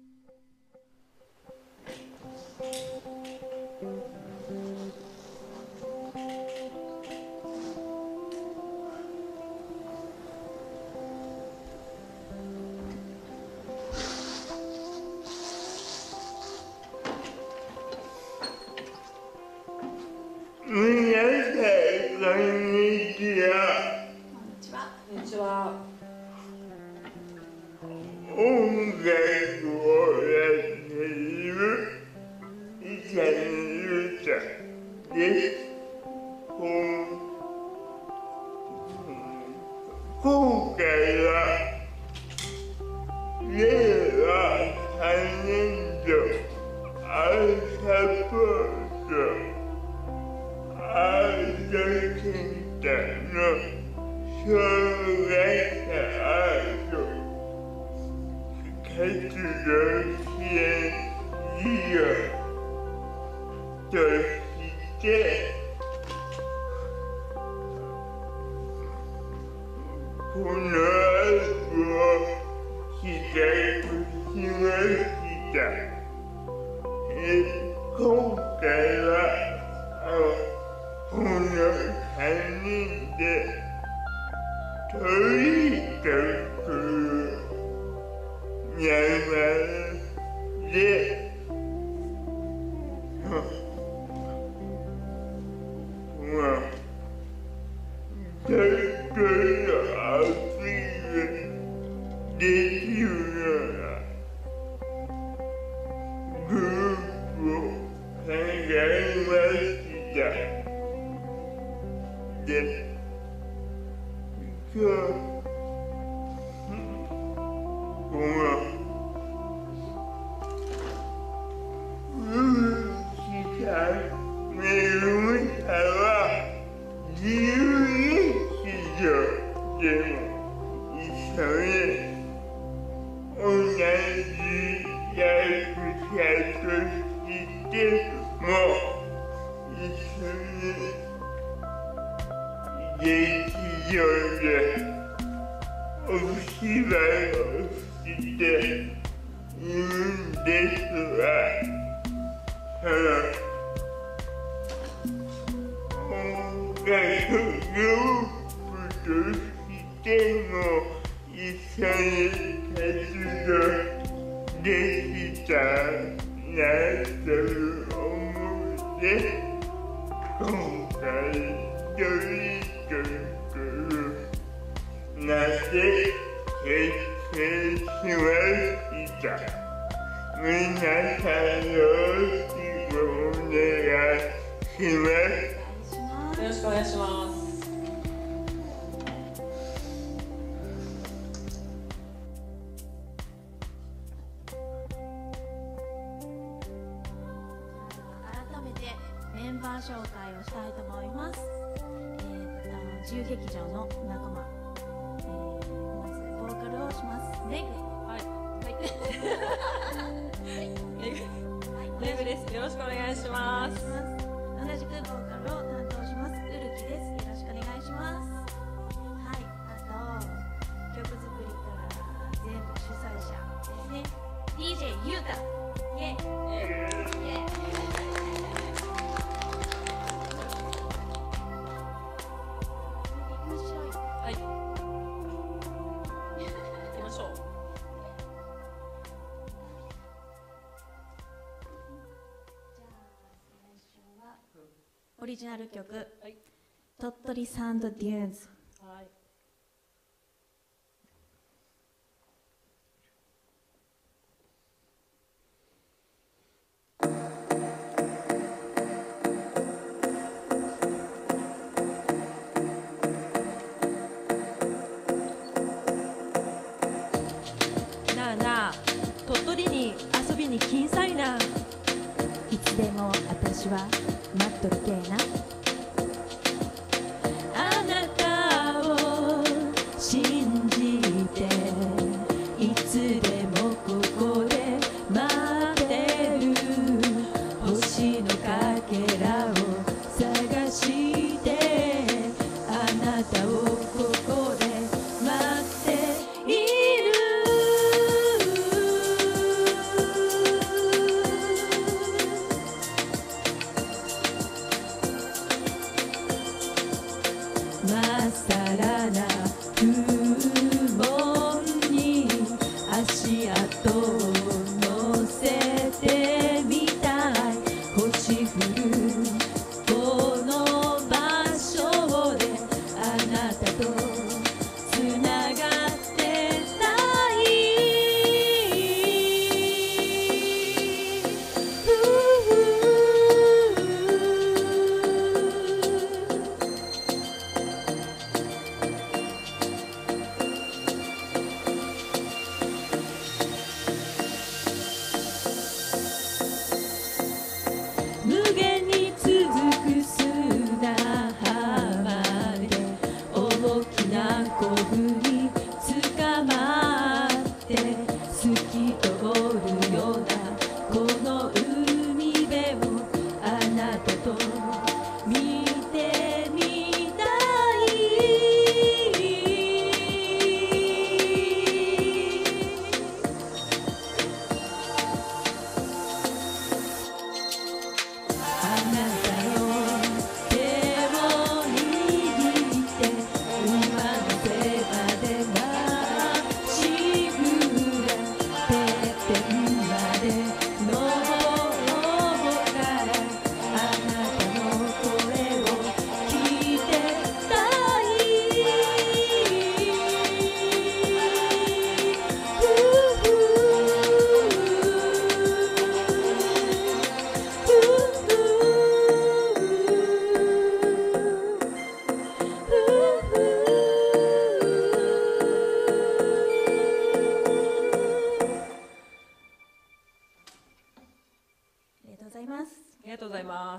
オリジナル曲、はい、鳥取サンドデューンズ。はい。 なあなあ、鳥取に遊びに来んさいな。 いつでも私は待っとるけえな。 あなたを信じていつでもここで待ってる。星のかけらを探してあなたをここで待っている。 まっさらな不問に足跡を乗せてみたい。星降るこの場所であなたとつながってたい。無限に続く砂浜で大きなコブに捕まって透き通るようなこの海辺をあなたと見てみたい。あなたの手を握って馬の背までまっしぐらてっぺんまで登ったらあなたの声を聞いてたありがとうございます。 ありがとうございます。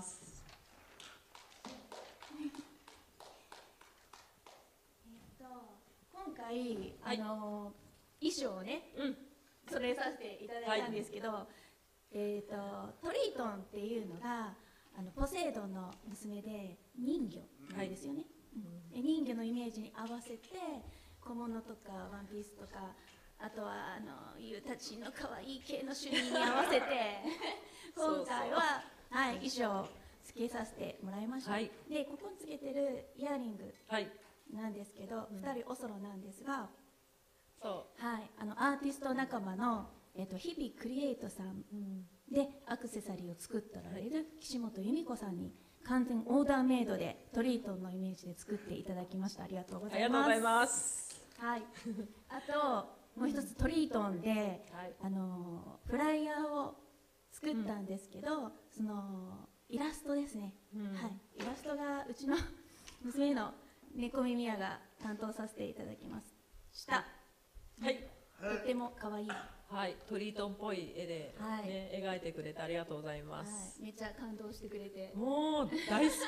今回、 はい衣装をね、 うん。 それさせていただいたんですけど、トリートンっていうのがポセイドンの娘で人魚なんですよね、で人魚のイメージに合わせて小物とかワンピースとか、あとはユウたちの可愛い系の種類に合わせて今回ははい、衣装をつけさせてもらいました、 はい。 でここにつけてるイヤリングはい。 なんですけど、2人おそろなんですが、 そはい、アーティスト仲間の、日々クリエイトさんう。 でアクセサリーを作っておられる岸本由美子さんに完全オーダーメイドでトリートンのイメージで作っていただきました。ありがとうごあざいます。 りがとうございます。 はい、あともう一つトリートンで、 はい。 フライヤーを作ったんですけど、そのイラストですね、はい、イラストがうちの娘の猫耳屋が担当させていただきました。 はい。 とっても可愛い、 はい。トリートンっぽい絵で、 はいね、描いてくれてありがとうございまはいす。、 めっちゃ感動してくれて、 もう大好き。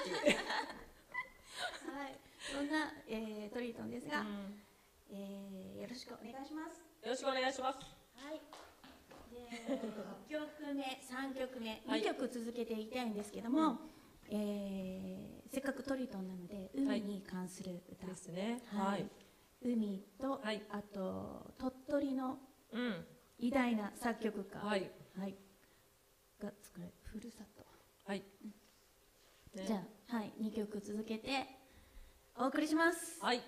はい、そんな、トリートンですが、 うんよろしくお願いします。 よろしくお願いします。 はい。で、2曲目、3曲目、 はい 2曲続けていきたいんですけども、せっかくトリートンなので海に関する歌、 ですね。 ははいい。 海と、 はいあと鳥取のうん。 偉大な作曲家、 はい。 はい、が作るふるさと、 はい。ねじゃあ、はい、2曲続けてお送りします。 はい。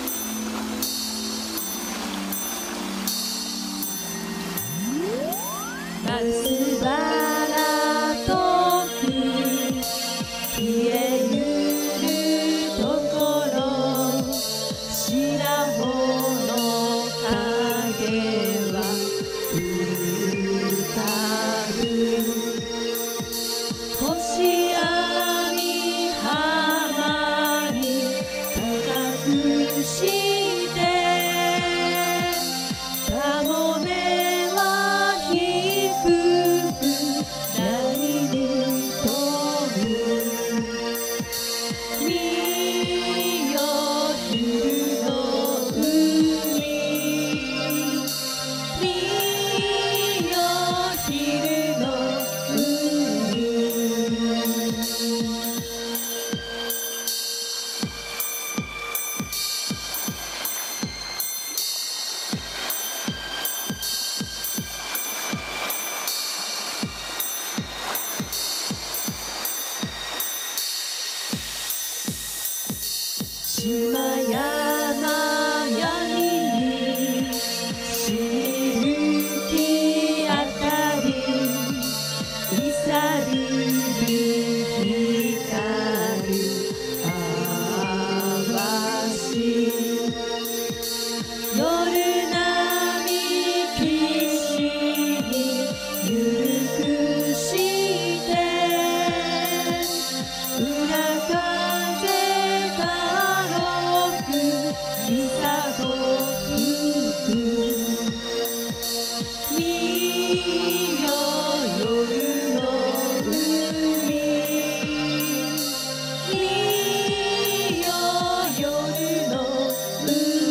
「 島山闇にしるきあたりいさりび光るあわし夜波岸にゆくして裏風から吹くみさご吹く見よ夜の海見よ夜の海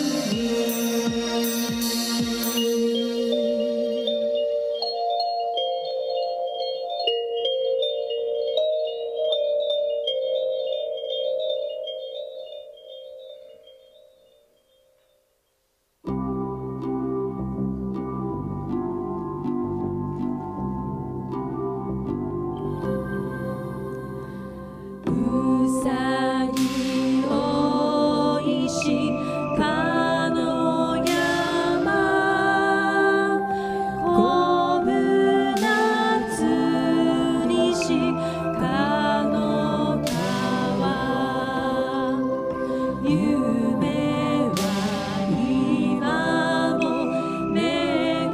うさぎおいしかの山こぶ夏にしかの川夢は今も巡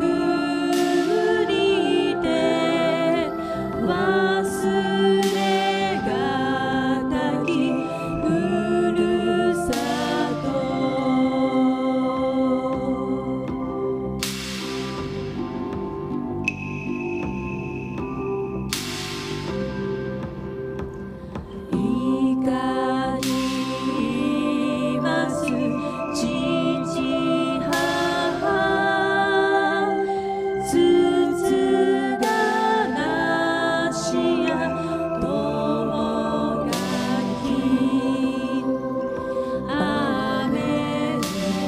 りて忘れがたきふるさと怒ります父母つつがなしや友がき雨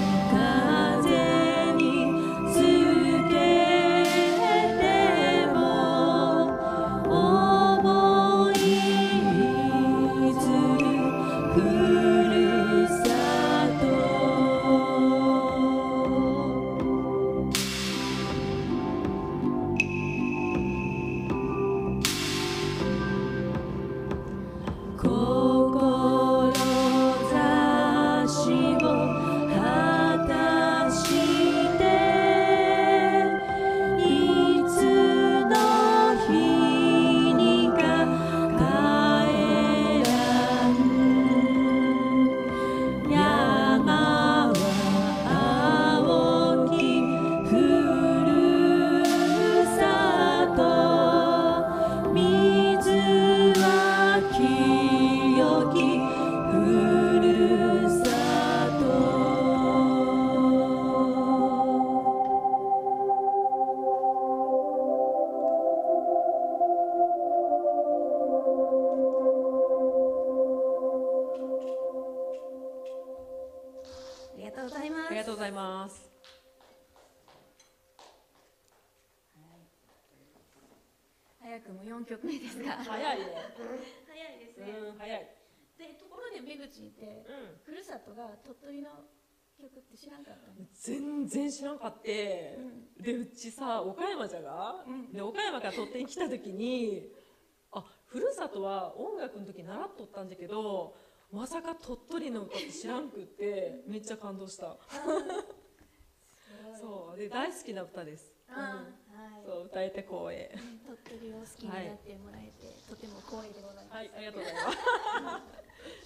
風につけても思いずるふるさと志を果たしていつの日にか帰らん山は青きふるさと水は清きふるさとありがとうございます。 ありがとうございます。 早くも4曲目ですが早いね。 早いですね。 早い。 でところで出口ってふるさとが鳥取の曲って知らんかったの？ 全然知らんかって、でうちさ岡山じゃが、で岡山から鳥取に来た時にふるさとは音楽の時習っとったんだけどまさか鳥取の歌って知らんくってめっちゃ感動した。そうで大好きな歌です。 はい。 そう歌えて光栄。 鳥取を好きになってもらえて、とても光栄でございます。 はい、ありがとうございます。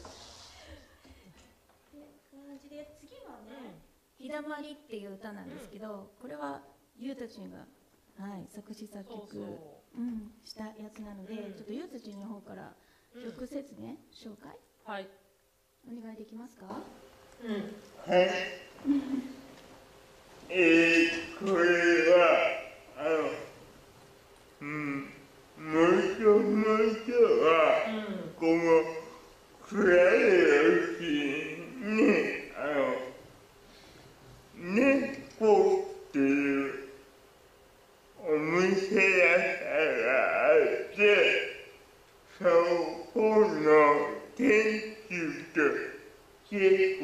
感じで次はね「日だまり」っていう歌なんですけど、これはゆうたちんが、作詞作曲したやつなので、ちょっとゆうたちんの方から曲説明紹介お願いできますか？ はい。これはもともとはこの暗いうちに猫っていうお店屋さんがあって、そこの店主と結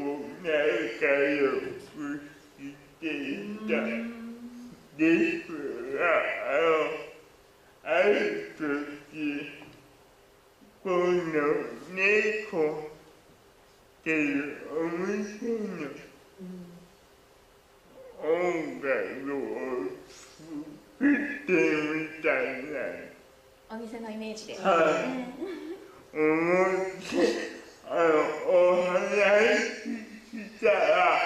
ていたですが、ある時、この猫っていうお店の音楽を作ってみたいな。 お店のイメージで。 はい。思って、お話ししたら、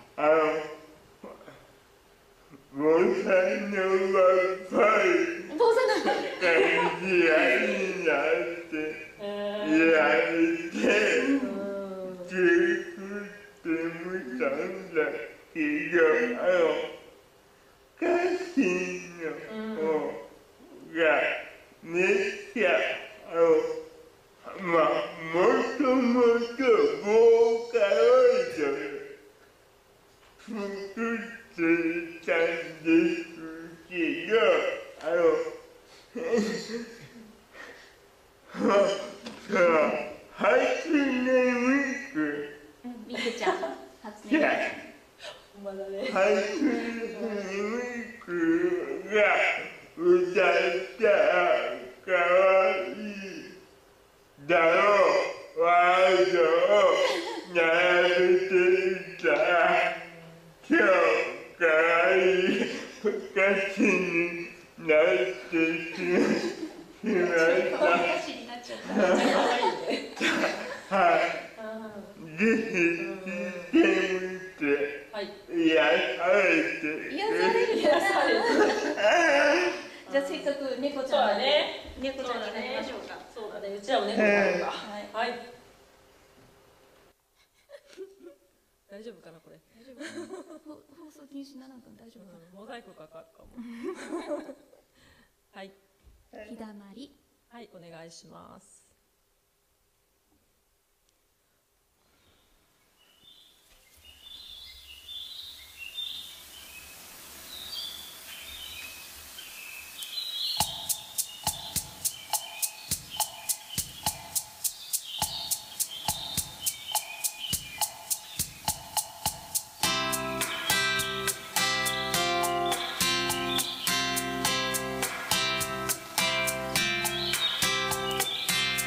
坊さんの若い坊さんの感じになっていられて、作ってみたんだけど、歌詞の方がめっちゃ、まあ、もともとボーカロイド作っていたんですけど、初音ミクみくちゃん、初音が、 ほんまだね。 初音ミクが歌ったかわいいだろうワードを並べていたら、今日かわいい歌詞になってしまった。 歌詞になっちゃった。 はい。ぜひ聞いてみて、 はい。 癒されて。 癒される癒される。 じゃあせっかく猫ちそうゃんだね。 猫ちゃんになりましょうか。 そうだね。うちらも猫になるか。 はいはい。大丈夫かなこれ。 放送禁止ならんか大丈夫かモザイクかかるかも。はい。 な。日だまり。 はい、お願いします。 「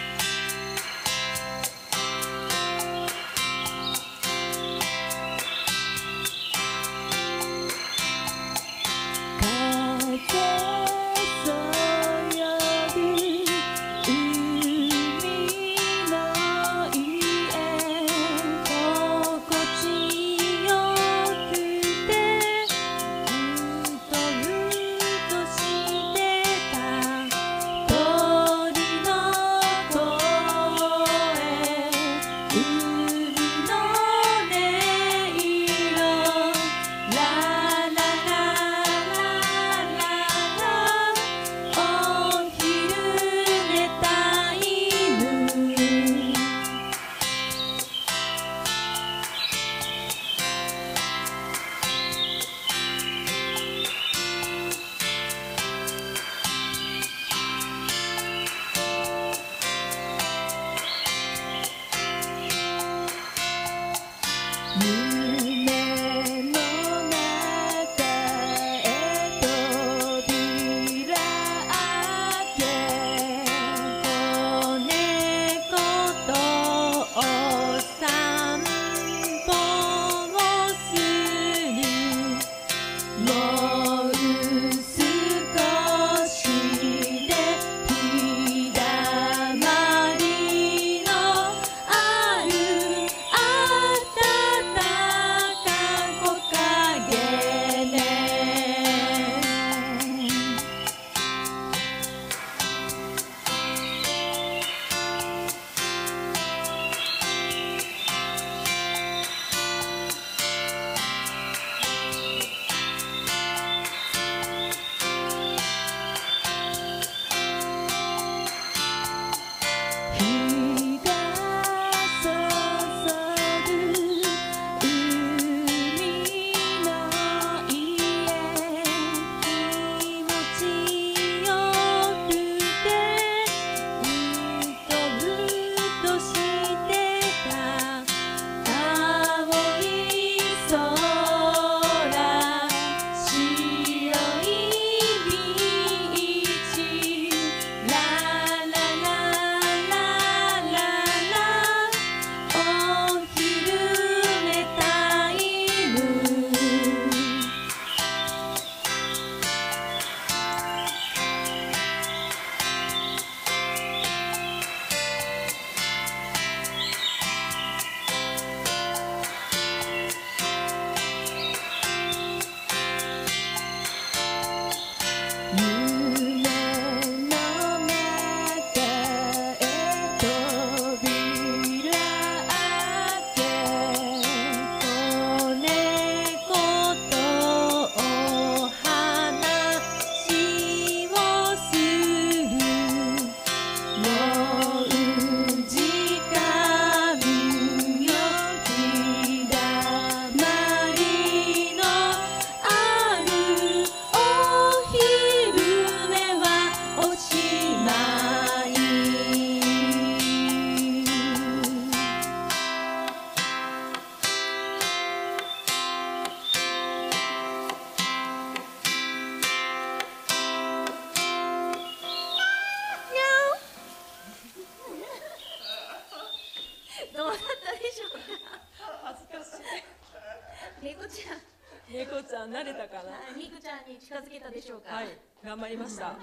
英子ちゃん慣れたかな。 はい、みくちゃんに近づけたでしょうか。 はい、頑張りました。 はい。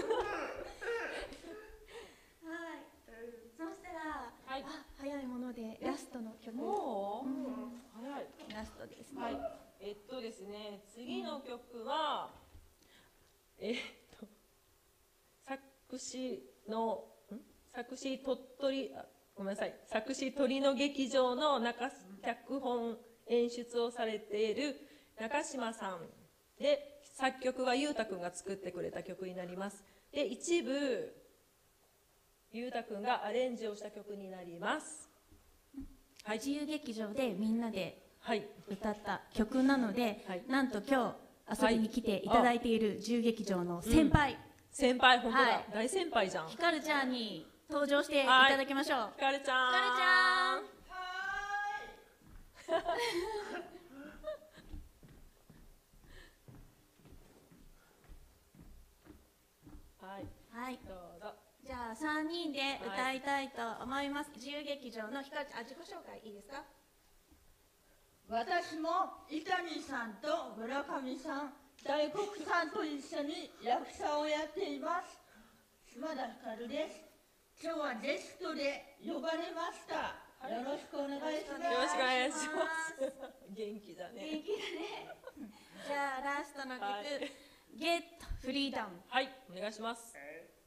そしたら、 はいあ、早いものでラストの曲。 もう、 うん早い。 ラストですね。 はい。ですね、次の曲は、作詞鳥取、ごめんなさい、作詞鳥の劇場の脚本演出をされている中島さんで、作曲はゆうたくんが作ってくれた曲になります。で、一部ゆうたくんがアレンジをした曲になります。はい、 自由劇場でみんなではい、 歌った曲なので、 はいなんと今日遊びに来ていただいている自由劇場の先輩、 先輩、本当だ、 はい大先輩じゃん。 ひかるちゃんに登場していただきましょう。 ひかるちゃん。 ひかるちゃん。 はい、 はい。 どうぞ。 じゃあ3人で歌いたいと思います。自由劇場のひかるちゃん、自己紹介いいですか？ 私も伊丹さんと村上さん、大黒さんと一緒に役者をやっています。島田ひかるです。今日はゲストで呼ばれました。よろしくお願いします。 よろしくお願いします。元気だね。 元気だね。じゃあラストの曲、 はい、 ゲットフリーダム。 はい、お願いします。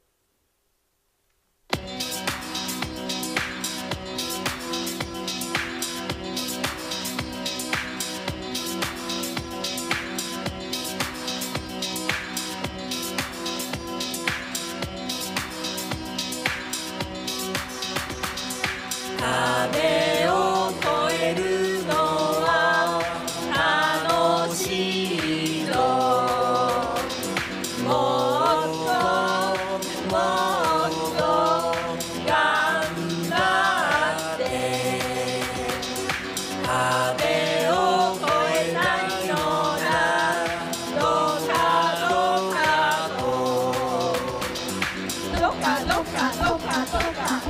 壁を越えるのは楽しいぞ。もっともっと頑張って壁を越えたいのだ。どうかどうかとどっかどっかどっかどっか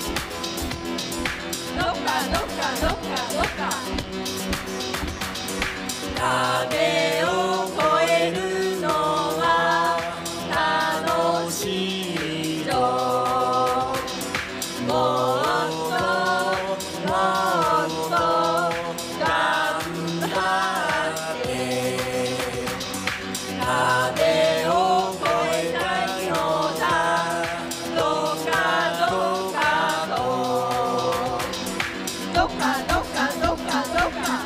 壁を越えるのは楽しいぞ。もっともっと頑張って壁を越えたいのだ。どうかどうかとどっかどっかどっかどっか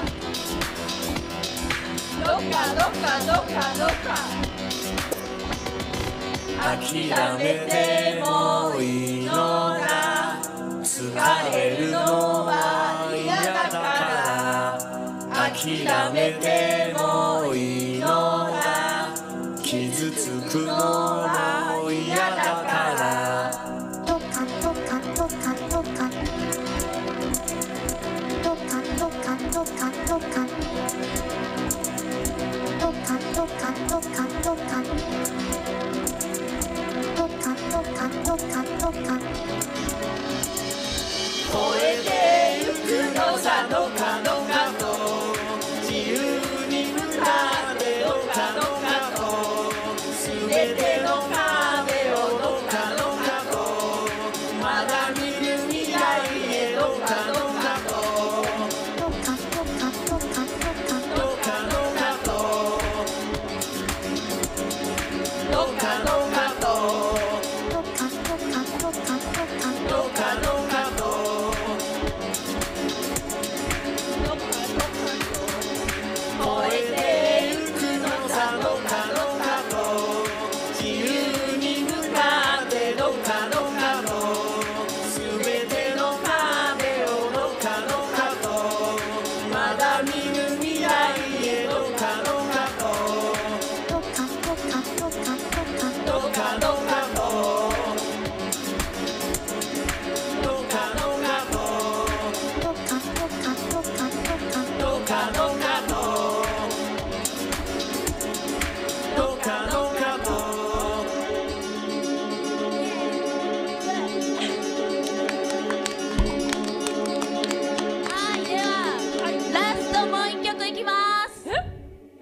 どっかどっかどっかどっか諦めてもいいのだ。疲れるのは嫌だから諦めてもいいのだ。傷つくのも嫌だからどっかどっかどっかどっかどっかどっかどっかどっかどっかどっかどっかどっかどっかどっかどっか越えてゆくのさ。どっかどっかと自由に向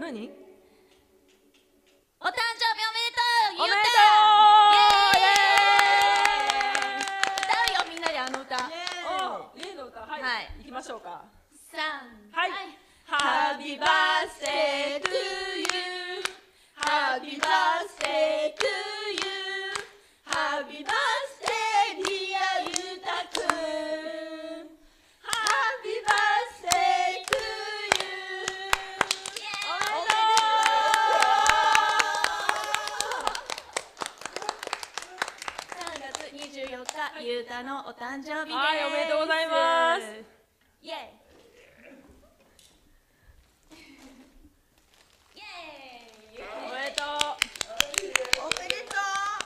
何？ お誕生日おめでとう。 おめでとう。 歌うよみんなであの歌。 例の歌、はい、 はい行きましょうか。 はい。 Happy birthday to you, Happy birthday to you, Happy birthday dear ゆうたくん、Happy birthday to you。 おめでと 3月24日ゆうたのお誕生日です。 はい、おめでとうございます。 イエーイ。 おめでとう。 おめでと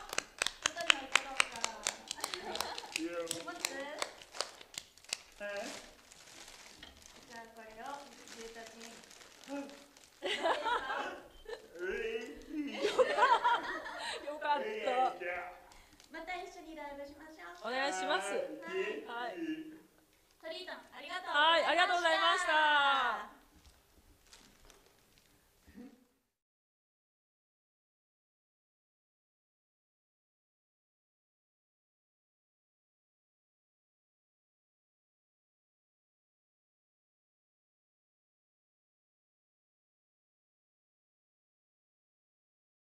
じゃあこれをゆうたちによかった。 また一緒にライブしましょう。 お願いします。はい。 トリートンありがとう。 はい、ありがとうございました。